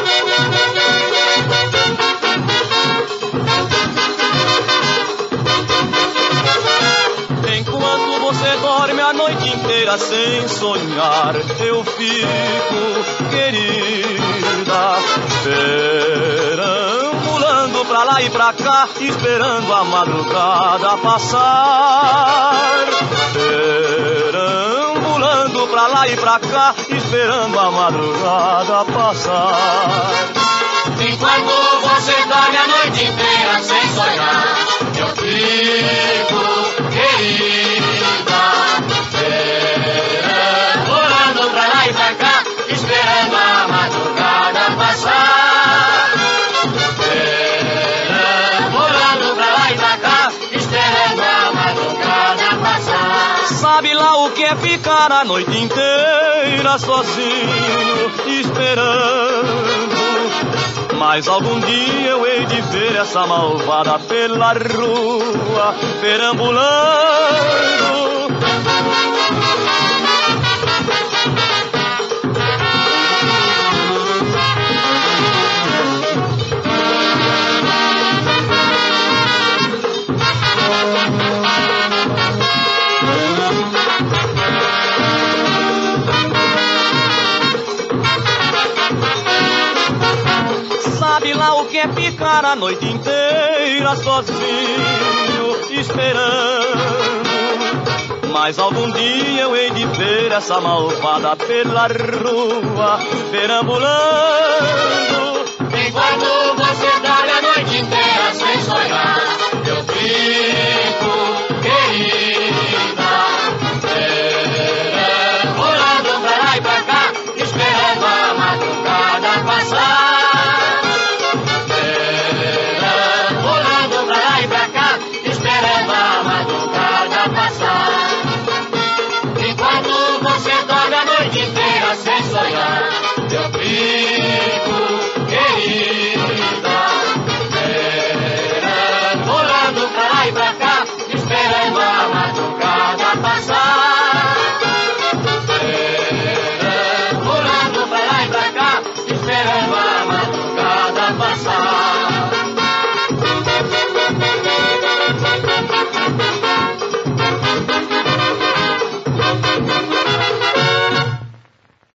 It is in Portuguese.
Enquanto você dorme a noite inteira sem sonhar, eu fico, querida, perambulando pra lá e pra cá, esperando a madrugada passar. Perambulando pra lá e pra cá, esperando a madrugada passar. Enquanto você dorme a noite inteira sem sonhar, eu fico, querida, perambulando pra lá e pra cá, esperando a madrugada passar. Perambulando pra lá e pra cá, esperando a madrugada passar. Sabe lá o que é ficar a noite inteira sozinho, esperando. Mas algum dia eu hei de ver essa malvada pela rua, perambulando. Sabe lá o que é ficar a noite inteira sozinho, esperando. Mas algum dia eu hei de ver essa malvada pela rua, perambulando. Enquanto